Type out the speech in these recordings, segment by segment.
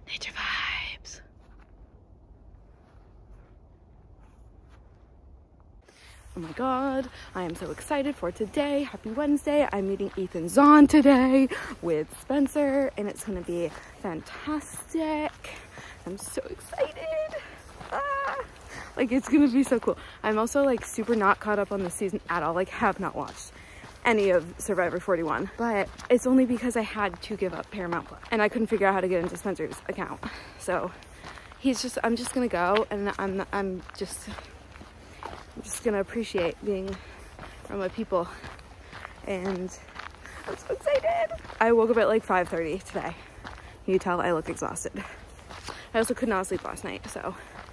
Nature vibes. Oh my god, I am so excited for today. Happy Wednesday. I'm meeting Ethan Zohn today with Spencer and it's gonna be fantastic. I'm so excited. Like, it's gonna be so cool. I'm also like super not caught up on the season at all. Like, have not watched any of Survivor 41, but it's only because I had to give up Paramount Plus and I couldn't figure out how to get into Spencer's account. So I'm just gonna go and I'm just gonna appreciate being around my people, and I'm so excited. I woke up at like 5:30 today. You can tell I look exhausted. I also could not sleep last night, so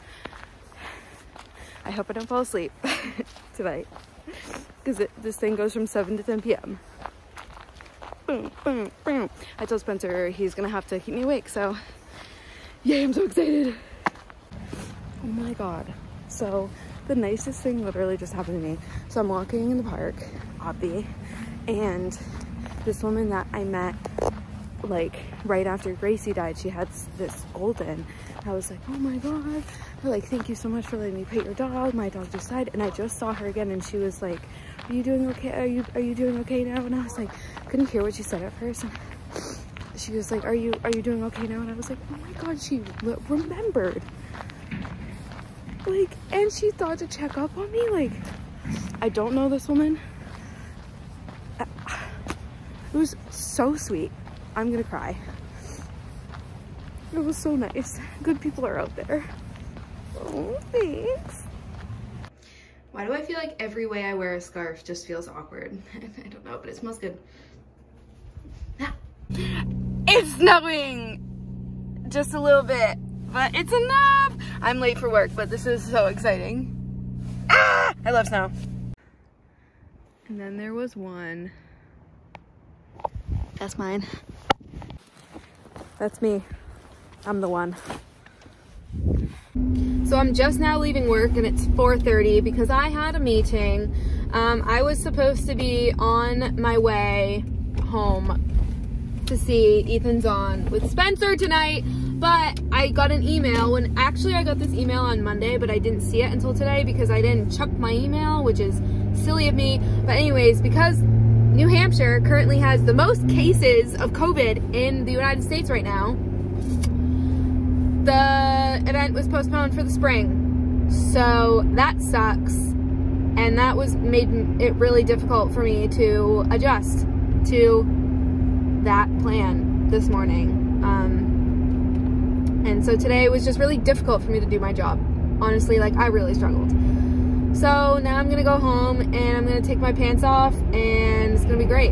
I hope I don't fall asleep tonight, because this thing goes from 7 to 10 p.m. Boom, boom, boom. I told Spencer he's gonna have to keep me awake, so yay, I'm so excited. Oh my god. So the nicest thing literally just happened to me. So I'm walking in the park, obvi, and this woman that I met like right after Gracie died, she had this golden. I was like, oh my god, like, thank you so much for letting me pet your dog. My dog just died. And I just saw her again and she was like, are you doing okay? Are you doing okay now? And I was like, couldn't hear what she said at first. And she was like, are you doing okay now? And I was like, oh my god, she remembered. Like, and she thought to check up on me. Like, I don't know this woman. It was so sweet. I'm gonna cry. It was so nice. Good people are out there. Oh, thanks. Why do I feel like every way I wear a scarf just feels awkward? I don't know, but it smells good. Ah. It's snowing! Just a little bit, but it's enough! I'm late for work, but this is so exciting. Ah! I love snow. And then there was one. That's mine. That's me. I'm the one. So I'm just now leaving work and it's 4:30 because I had a meeting. I was supposed to be on my way home to see Ethan Zohn with Spencer tonight, but I got an email when actually I got this email on Monday, but I didn't see it until today because I didn't check my email, which is silly of me. But anyways, because New Hampshire currently has the most cases of COVID in the United States right now, the event was postponed for the spring. So that sucks. And that made it really difficult for me to adjust to that plan this morning. And so today was just really difficult for me to do my job. Honestly, like, I really struggled. So now I'm gonna go home and I'm gonna take my pants off and it's gonna be great.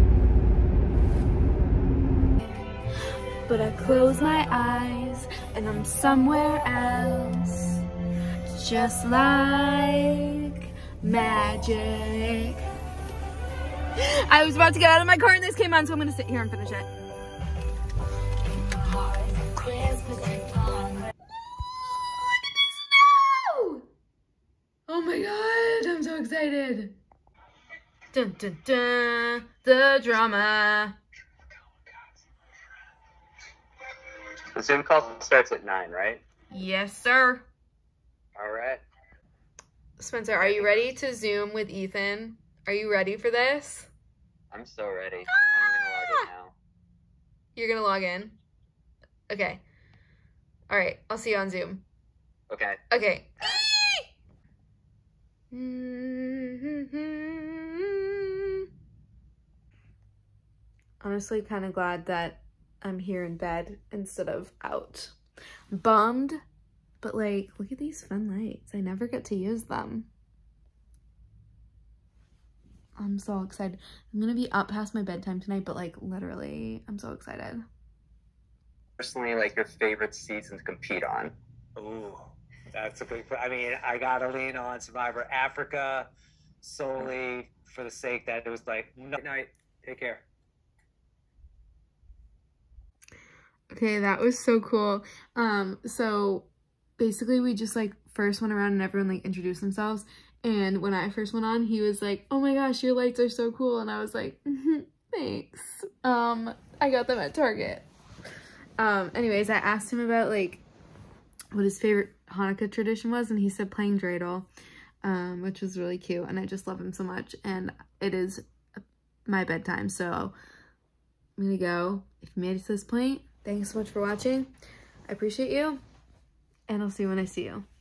But I close my eyes and I'm somewhere else, just like magic. I was about to get out of my car and this came on, so I'm gonna sit here and finish it. Oh my god, I'm so excited. Dun dun dun, the drama. The Zoom call starts at 9, right? Yes, sir. All right. Spencer, are you ready to Zoom with Ethan? Are you ready for this? I'm so ready. I'm gonna log in now. You're gonna log in? Okay. All right, I'll see you on Zoom. Okay. Okay. Honestly, kind of glad that I'm here in bed instead of out. Bummed, but like, look at these fun lights. I never get to use them. I'm so excited. I'm gonna be up past my bedtime tonight, but like, literally, I'm so excited. Personally, like, your favorite season to compete on? Ooh, that's a big, I mean, I gotta lean on Survivor Africa solely for the sake that it was like, night, take care. Okay, that was so cool. So basically we just like first went around and everyone like introduced themselves. And when I first went on, he was like, oh my gosh, your lights are so cool. And I was like, thanks. I got them at Target. Anyways, I asked him about like what his favorite Hanukkah tradition was, and he said playing dreidel, which was really cute, and I just love him so much. And it is my bedtime, so I'm gonna go. If you made it to this point, thanks so much for watching. I appreciate you, and I'll see you when I see you.